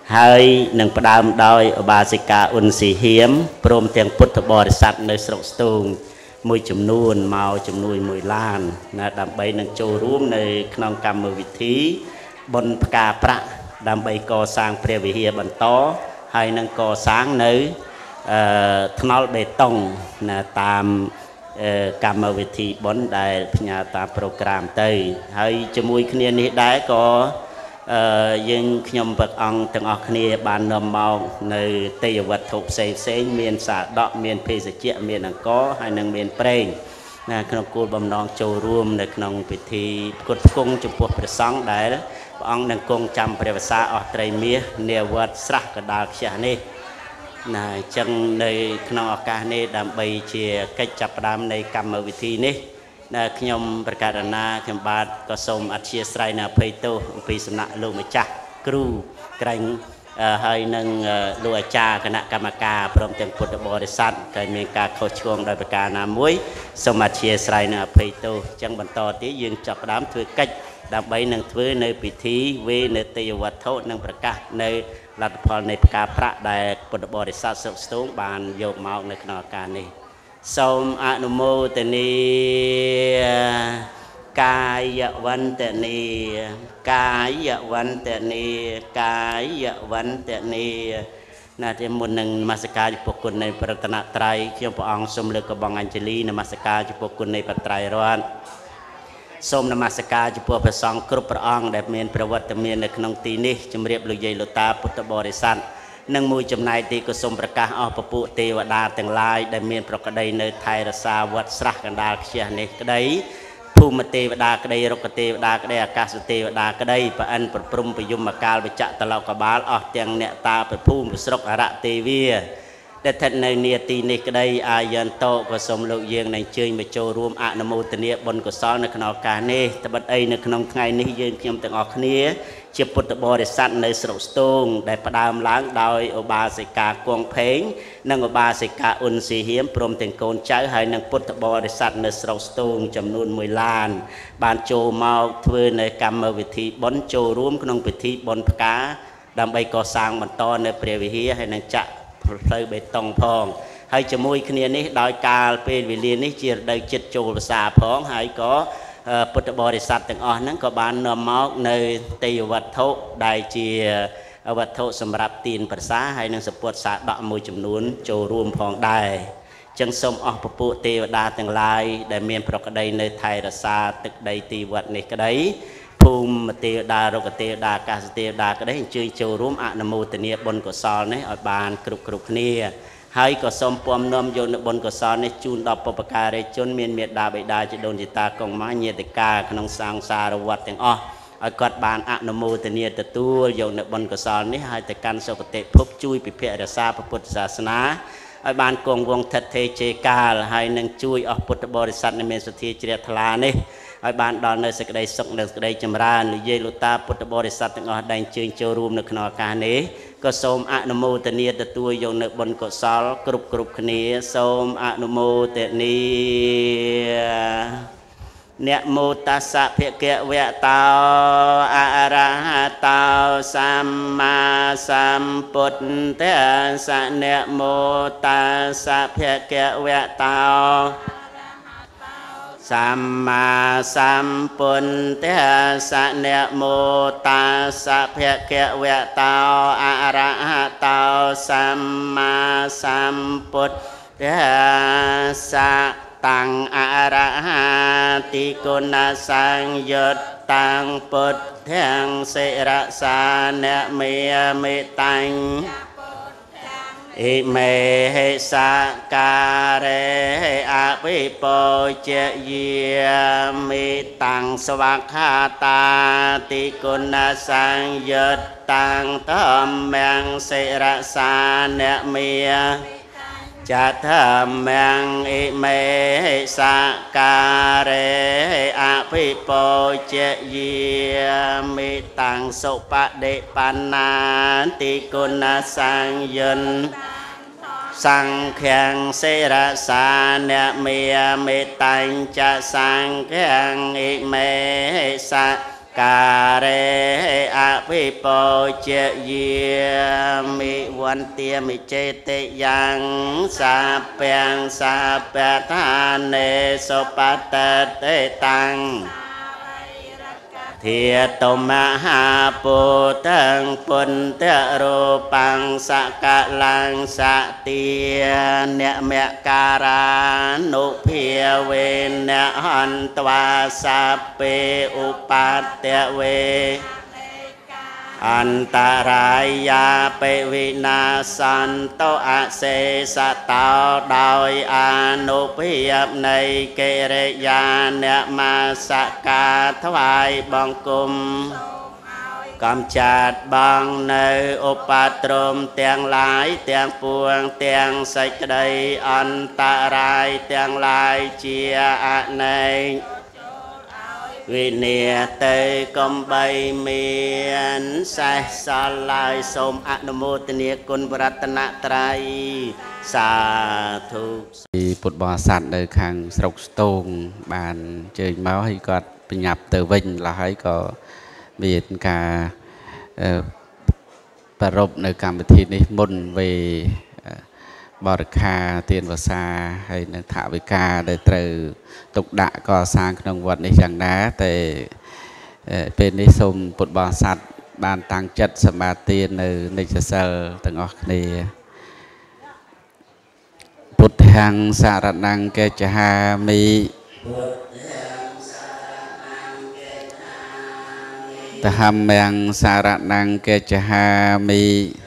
ហើយនឹងផ្ដើមដោយឧបាសិកាអ៊ុនស៊ីហៀមព្រមទាំងពុទ្ធបរិស័ទនៅស្រុកស្ទូងមួយចំនួនមកចំនួន1ឡានណាដើម្បីនឹងចូលរួមនៅក្នុងកម្មវិធីបុណ្យផ្កាប្រាក់ដើម្បីកសាងព្រះវិហារបន្តហើយនឹងកសាងនៅថ្នល់បេតុងណាតាមកម្មវិធីបុណ្យដែលផ្ញើតាមប្រូក្រាមទៅហើយជាមួយគ្នានេះដែរក៏យើងខ្ញុំព្រះអង្គទាំងអស់គ្នាបាននាំមកនៅទេយវត្ថុផ្សេងមានសាដកមានភេសជ្ជៈមានអង្ករហើយនឹងមានប្រេងណាក្នុងគោលបំណងចូលរួមនៅក្នុងពិធីផ្គត់ផ្គង់ចំពោះព្រះសង្ឃដែលព្រះអង្គនឹងគង់ចាំព្រះវស្សាអស់ត្រីមាសនាវត្តស្រះកដាលខ្ជះនេះណាអញ្ចឹងនៅក្នុងឱកាសនេះដើម្បីជាកិច្ចចាប់ផ្ដើមនៃកម្មវិធីនេះខ្ញុំប្រកាសណាខ្ញុំបាទក៏សូមអធិស្ឋាននៅអភ័យទោសអំពីសំណាក់លោកម្ចាស់គ្រូក្រែងហើយនឹងលោកអាចារ្យគណៈកម្មការព្រមទាំងពុទ្ធបរិស័ទតែមានការខុសឆ្គងដោយប្រការណាមួយសូមអធិស្ឋាននៅអភ័យទោសអញ្ចឹងបន្តទៀតយើងចាប់ផ្ដើមធ្វើកិច្ចដើម្បីនឹងធ្វើនៅពិធីវេនេតិយវត្ថុនិងប្រកាសនៅលទ្ធផលនៃផ្កាប្រាក់ដែលពុទ្ធបរិស័ទស្រុកស្ទូងបានយកមកនៅក្នុងឱកាសនេះសូមអនុមោទនាកាយវន្តនីកាយវន្តនីកាយវន្តនីណាជាមុននឹងនមស្ការចំពោះគុណនៃប្រតនត្រ័យខ្ញុំព្រះអង្គសូមលើកកំបងអញ្ជលីនមស្ការចំពោះគុណនៃបត្រៃរតន៍សូមនមស្ការចំពោះព្រះសង្ឃគ្រប់ព្រះអង្គដែលមានប្រវត្តិមាននៅក្នុងទីនេះជម្រាបលោកយាយលោកតាពុទ្ធបរិស័ទនិងមួយចំណែកទីក៏សូមប្រកាសអស់ពពួកទេវតាទាំងឡាយដែលមានប្រក្តីនៅថៃរសាវត្តស្រះកណ្ដាលខ្ជះនេះក្តីភូមិទេវតាក្តីរុក្ខទេវតាក្តីអាកាសទេវតាក្តីប្រអិនប្រព្រំប្រយមកាលវិជ្ជតឡោកបាលអស់ទាំងអ្នកតាប្រភូមិស្រុកអរៈទេវាដែលស្ថិតនៅនាទីនេះក្តីអាយន្តោក៏សូមលោកយើងនឹងជើញមកចូលរួមអនុមោទនាបុណ្យកុសលនៅក្នុងឱកាសនេះត្បិតអីនៅក្នុងថ្ងៃនេះយើងខ្ញុំទាំងអស់គ្នាជាពុទ្ធបរិស័ទនៅស្រុកស្ទូងដែលផ្ដើមឡើងដោយឧបាសិកាគង់ផេងនិងឧបាសិកាអ៊ុនស៊ីហៀមព្រមទាំងកូនចៅហើយនិងពុទ្ធបរិស័ទនៅស្រុកស្ទូងចំនួន1ឡានបានចូលមកធ្វើនៅកម្មវិធីបុណ្យចូលរួមក្នុងពិធីបុណ្យផ្កាដើម្បីកសាងបន្តនៅព្រះវិហារហើយនឹងចាក់ផ្លូវបេតុងផងហើយជាមួយគ្នានេះដោយកាលពេលវេលានេះជារដូវចិត្តចូលវស្សាផងហើយក៏ពុទ្ធបរិស័ទទាំងអស់ហ្នឹងក៏បាននាំមកនៅទេយវត្ថុដែលជាវត្ថុសម្រាប់ទានប្រសាហើយនឹងសពុតសាដកមួយចំនួនចូលរួមផងដែរចឹងសូមអស់ពពួកទេវតាទាំងឡាយដែលមានប្រក្តីនៅថៃរសាទឹកដីទីវត្តនេះក្តីភូមិទេវតារុក្ខទេវតាអាកាសទេវតាក្តីអញ្ជើញចូលរួមអនុមោទនាបុណ្យកុសលនេះឲ្យបានគ្រប់គ្នាហើយក៏សូមពំនាំយកនៅបុណ្យកុសលនេះជូនដល់បុព្វការីជនមានមេត្តាបិតាជីដូនជីតាកុងម៉ាញាតិកាក្នុងសង្សារវត្តទាំងអស់ឲ្យគាត់បានអនុមោទនាទទួលយកនៅបុណ្យកុសលនេះហើយទៅកាន់សុគតិភពជួយពិភាក្សារក្សាពុទ្ធសាសនាឲ្យបានគង់វង្សថិតថេរជេរកាលហើយនឹងជួយអស់ពុទ្ធបរិស័ទដែលមានសទ្ធាជ្រះថ្លានេះឲ្យបានដល់នៅសេចក្តីសុខនិងសេចក្តីចម្រើននិយាយលោកតាពុទ្ធបរិស័ទទាំងអស់ដែលជើញចូលរួមនៅក្នុងឱកាសនេះក៏សូមអនុមោទនាទទួលយកនៅបុណ្យកុសលគ្រប់គ្នាសូមអនុមោទនាអ្នកមោតស្សៈភគវៈតោអរហតោសម្មាសម្ពុទ្ធស្សៈអ្នកមោតស្សៈភគវៈតោសម្មាសម្ពុទ្ធស្សៈអ្នកមោតស្សៈភគវៈតោអរហតោសម្មាសម្ពុទ្ធស្សៈតាំងអរហតិគុណសង្យុតតាំងពុទ្ធាំងសិរសាអ្នកមេមេតាំងអិមេហេសការេអភិពោជយាមិតាំងស្វាខាតាតិគុណសង្យុតតាំងធម្មំសិរសាអ្នកមេចធម្មំអិមេសការេអភិពោជយាមិតាំងសុបដិបណ្ណាតិគុណសង្យុនសង្ឃាំងសិរសាអ្នកមេមេតាំងចសង្ឃាំងអិមេស cà rê a vi po che ye miวันเตียมิเจติยังสาเปทานเนสปัตเตตังเทียตมหาปุตังปุนเตรูปังสกะลังสติเนเมการานุเพียเวเนหันตวาสัพเปอุปัตเตเวอันตรายาเปวินาสันโตอาเสสตาโดยอนุเพียบในเกเรยาเนมาสกาถวายบังกุมกำจัดบังในอุปตรมเตียงหลายเตียงปวงเตียงใส่กระไดอันตรายเตียงลายเจียอะในวิเนียเตยกมใบเมียนใส่สลายสมอนุโมทนีคุณพระรัตนตรัยสาธุปุตบาสัตว์ในครั้งสรุปตรงบานเจอมาให้ก็ปัญญาเตอวิญละให้ก็เบียดกาประรบในการปฏินิมนต์เวบริคาเตียนวสาให้ในถาวิกาได้เตอตกดะก็สร้างขนมวัดในอย่างนั้นแต่เป็นนิสมปุตบาสัตว์บานต่างจัดสมาเตียนในเซลต่างออกในพุทธังสารนังเกจหามิตหัมยังสารนังเกจหามิ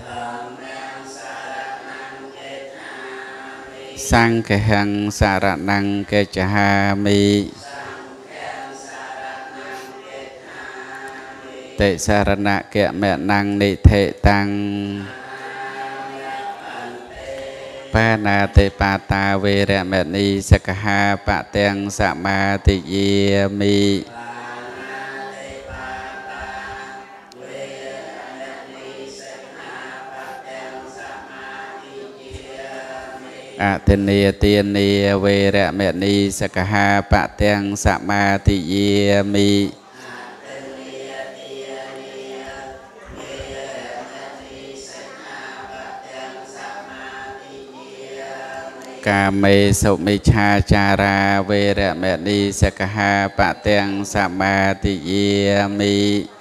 สังฆังสารนังเกจหามิเตสารณะเกะแม่นังนิเทตังปานาเตปาตาเวรเมณีสกหาปะเตียงสมาติเยมิอะเทเนียเตียนเนียเวรเมณีสกหาปะเตียงสมาติเยมิกาเมสุมิชาจาราเวรเมณีสกหาปะเตียงสมาติเยมิ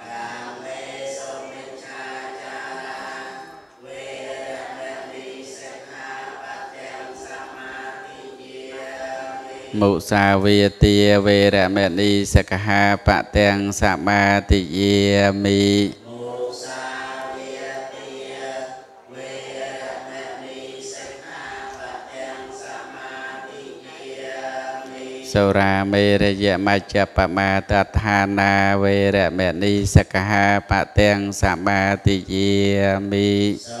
มุสาเวตีเวรเมณีสกหาปะเตียงสมาติเยมิสุราเมรยะมัจจปมาตฐานาเวรเมณีสกหาปะเตียงสมาติเยมิ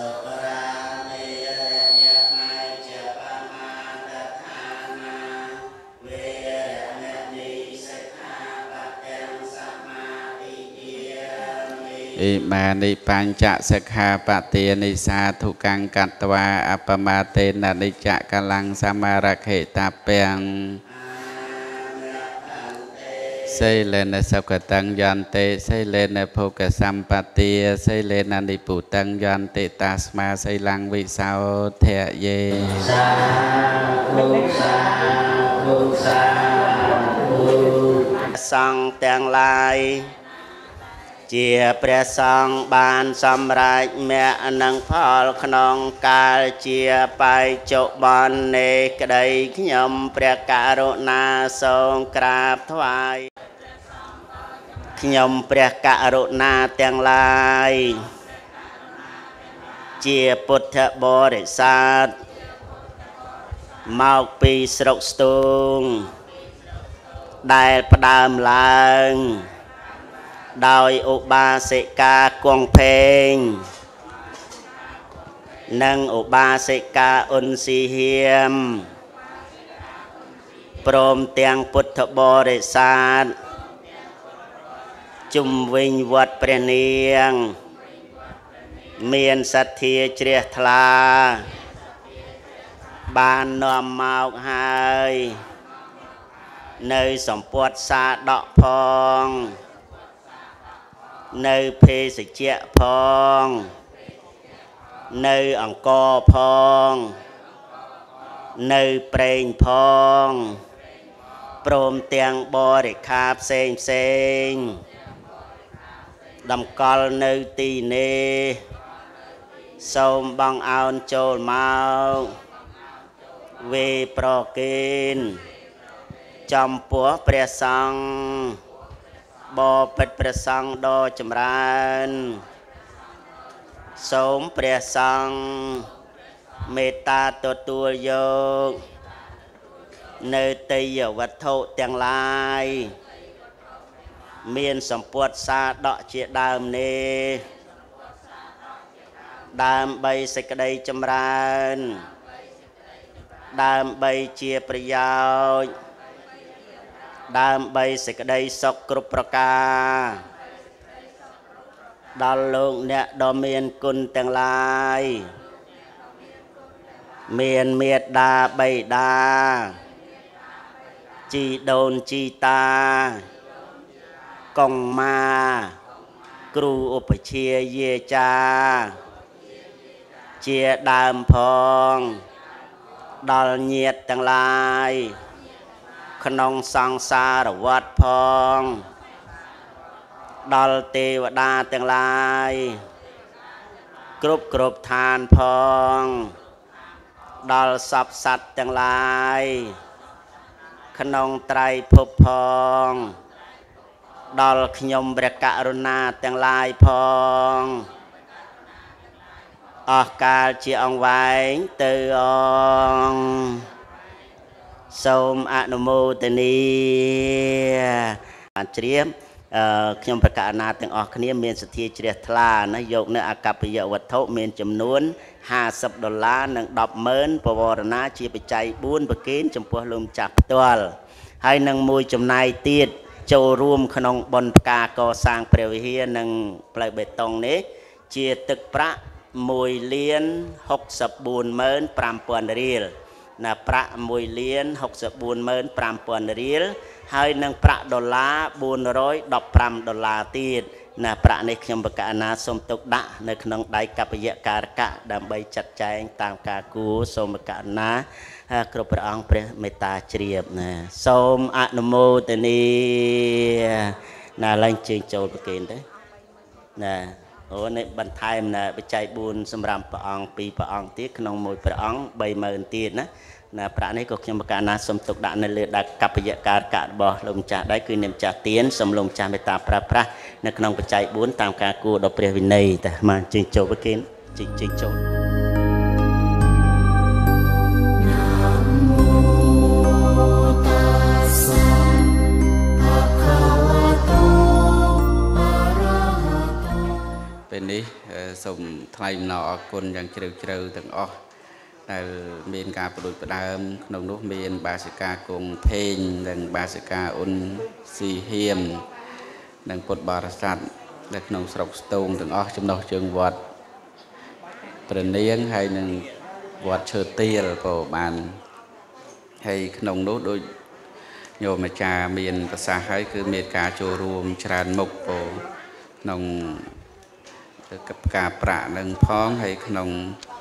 อิมานิปัญจสกขาปะเตียนิสาธุกังกัตตวาอัปมาเตนะนิจะกลังสมาระเขตาเปียงไซเลนะสัพกตังยันเตไซเลนะโภกสัมปติไซเลนะนิปุตังยันเตตัสมาไซลังวิสาวเทเยสาธุสาธุสาธุสังแต่งลายเจียเปรสองบานสำราญแม่นังพอลขนองกาเจียไปจบอนเนกไดขยมเปรการุณาทรงกราบถวายขยมเปรการุณาเตียงลายเจียพุทธบริษัทเมาปีสรุสตุงได้ประดามลางโดยอุบาสิกากวงเพลงนังอุบาสิกาอุนสีเฮียมพร้อมเตียงพุทธบริษัทจุมวิญวัดเปรเนียงเมียนสัตเทียเจริญทลาบานนอมเมาหายในสมปวดสาดอกพอง nơi phê sạch chẹ phong nơi ổng co phong nơi preng phong prom tiếng bò để kháp sen đầm col nơi tì nê sông băng ao trôi mau về pro kên trong búa pre sang bò bệt pre sang đo chấm ran sông pre sang meta tua vô nơi tây giờ vật thụ tiếng lai miền sầm puột xa đọ chia đàm nê đàm bay sạch đây chấm ran đàm bay chia priyao đàm bay sạch đây sọc cướp praka đàn lông nè đo miền cun tiếng lai miền miệt đa bay đa chi đồn chi ta công ma cru ụp chia ye cha chia đàm phong đal nhiệt tăng lai khăn sang xa ở vật phong đal tê và đa tăng lai cướp than phong đal sập sạch tăng lai khăn trai phụp phong đal nhom bạc cà rona tăng lai phong ca chi ông vái từ ông sôm anomo tani chiếm nhom bạc cà na tăng ở khné miền sít chia thla nó dọc nó cặp bây giờ vật thổ miền chấm nón $50នឹង100000បវរណាជាបច្ច័យ4ប្រគិនចំពោះលោមចាស់ផ្ទាល់ហើយនឹងមួយចំណាយទៀតចូលរួមក្នុងបុណ្យផ្កាកសាងព្រះវិហារនិងផ្លូវបេតុងនេះជាទឹកប្រាក់1,64,500 រៀលណាប្រាក់1,64,500 រៀលហើយនឹងប្រាក់ដុល្លារ$415ទៀតណាប្រាក់នេះខ្ញុំបកណាសូមទុកដាក់នៅក្នុងដៃកប្បយការកៈដើម្បីចាត់ចែងតាមការគួរសូមបកណាគ្រប់ព្រះអង្គព្រះមេត្តាជ្រាបណាសូមអនុមោទនីណាឡើងជើងចូលប្រគេនទៅណាអូនេះបន្ថែមណាបច្ច័យ4សម្រាប់ព្រះអង្គ2ព្រះអង្គទៀតក្នុងមួយព្រះអង្គ30000ទៀតណាណាប្រាក់នេះក៏ខ្ញុំបកណាសូមទុកដាក់នៅលើដាក់កប្បយការកៈរបស់លោកម្ចាស់ដែរគឺនាមចាស់ទៀនសូមលោកម្ចាស់មេត្តាប្រើប្រាស់នៅក្នុងបច្ច័យ4តាមការគួរដល់ព្រះវិន័យតែមកជើងចូលប្រគេនជើងចូលពេលនេះសូមថ្លែងអំណរអគុណយ៉ាងជ្រាលជ្រៅទាំងអស់ដែលមានការប្រដូចផ្ដើមក្នុងនោះមានបាសិកាគង់ភេងនិងបាសិកាអ៊ុនស៊ីហៀមនិងពុទ្ធបរិស័ទនៅក្នុងស្រុកស្ទងទាំងអស់ចំណុះជើងវត្តព្រះនាងហើយនិងវត្តឈើទាលក៏បានហើយក្នុងនោះដូចញោមអាចារ្យមានប្រសាសន៍ហើយគឺមានការចូលរួមច្រើនមុខពោក្នុងការប្រាក់នឹងផងហើយក្នុង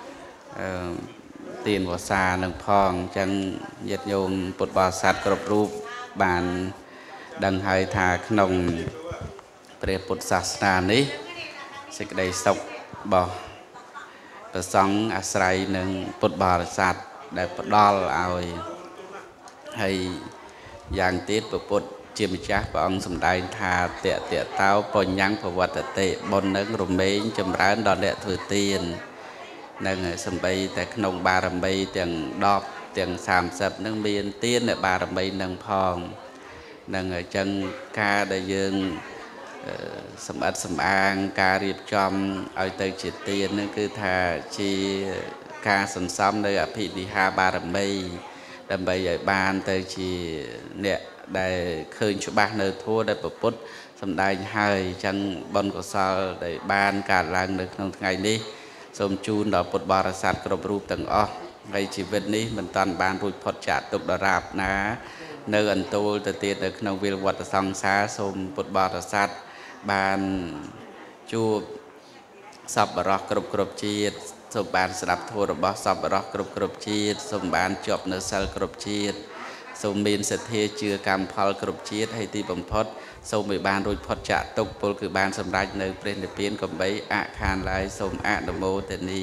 ទានវស្សានឹងផងអញ្ចឹងញាតិញោមពុទ្ធបរិស័ទគ្រប់រូបបានដឹងហើយថាក្នុងព្រះពុទ្ធសាសនានេះសេចក្តីសុខរបស់ព្រះសង្ឃអាស្រ័យនឹងពុទ្ធបរិស័ទដែលផ្ដល់ឲ្យហើយយ៉ាងទៀតព្រះពុទ្ធជាម្ចាស់ព្រះអង្គសម្ដែងថាតេតោបញ្ញังភវតតិបុណ្យនឹងរមែងចម្រើនដល់អ្នកធ្វើទាននឹងសំបីតែក្នុងបារមីទាំង10ទាំង30នឹងមានទានបារមីនឹងផងនឹងអញ្ចឹងការដែលយើងសម្បត្តិសម្អាងការរៀបចំឲ្យទៅជាទាននឹងគឺថាជាការសន្សំនៅអភិនិហាបារមីដើម្បីឲ្យបានទៅជាអ្នកដែលឃើញច្បាស់នៅធម៌ដែលព្រះពុទ្ធសម្ដែងហើយអញ្ចឹងបុណ្យកុសលដែលបានកើតឡើងនៅក្នុងថ្ងៃនេះសូមជូនដល់ពុទ្ធបរិស័ទគ្រប់រូបទាំងអស់ហើយជីវិតនេះមិនតាន់បានរួចផុតចាកទុក្ខដរាបណានៅអន្ទូលទៅទៀតនៅក្នុងវិលវត្តសង្សារសូមពុទ្ធបរិស័ទបានជួបសពបរោះគ្រប់ជាតិសូមបានស្ដាប់ធម៌របស់សពបរោះគ្រប់ជាតិសូមបានជាប់នៅសិលគ្រប់ជាតិសូមមានសទ្ធាជឿកម្មផលគ្រប់ជាតិហើយទីបំផុតសូមឲ្យបានរួចផុតចាកទុក្ខពលគឺបានសម្រេចនៅព្រះនិព្វានកំបីអខានឡើយសូមអនុមោទនា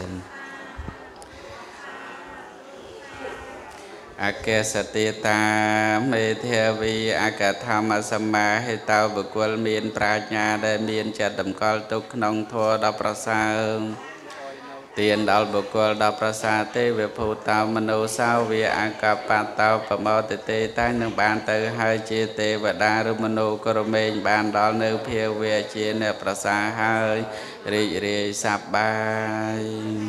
អកេសតិតាមេធាវីអកធម្មសម្មាហេតោបុគ្គលមានប្រាជ្ញាដែលមានចិត្តតម្កល់ទុកក្នុងធម៌ដ៏ប្រសើរទានដល់បុគ្គលដ៏ប្រសើរទេវភូតោមនោសាវាអកបតោប្រមោទទេតែនឹងបានទៅហើយជាទេវតាឬមនោក្រមេញបានដល់នៅភាវៈជាអ្នកប្រសើរហើយរីករាយសប្បាយ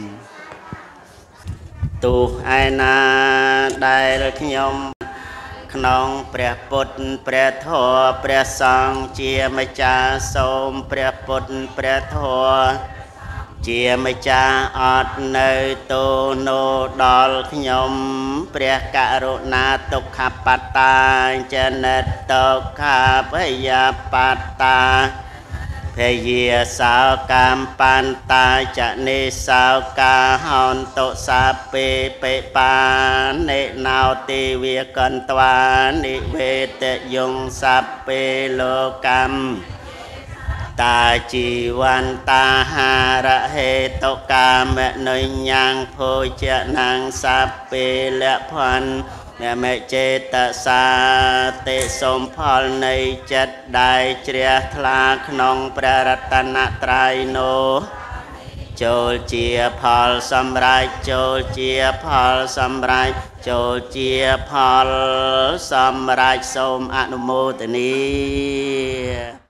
ទូឯណាដែលខ្ញុំក្នុងព្រះពុទ្ធព្រះធម៌ព្រះសង្ឃជាម្ចាស់សូមព្រះពុទ្ធព្រះធម៌ជាម្ចាស់អត់នៅទូនោះដល់ខ្ញុំព្រះករុណាទុក្ខបត្តាចនិតទុក្ខភយបត្តាភយាសោកម្មបន្តាចនិសោកាហន្តុសាពេបេបានិណោទិវាកន្ត្វានិវេតយងសពេលោកម្មតាជីវន្តាហារហេតុកាមនុញ្ញងភោជនាងសពេលភន្មេចេតសាទេសូមផលនៃចិត្តដែលជ្រះថ្លាក្នុងព្រះរតនត្រ័យនោះចូលជាផលសម្រេចចូលជាផលសម្រេចចូលជាផលសម្រេចសូមអនុមោទនា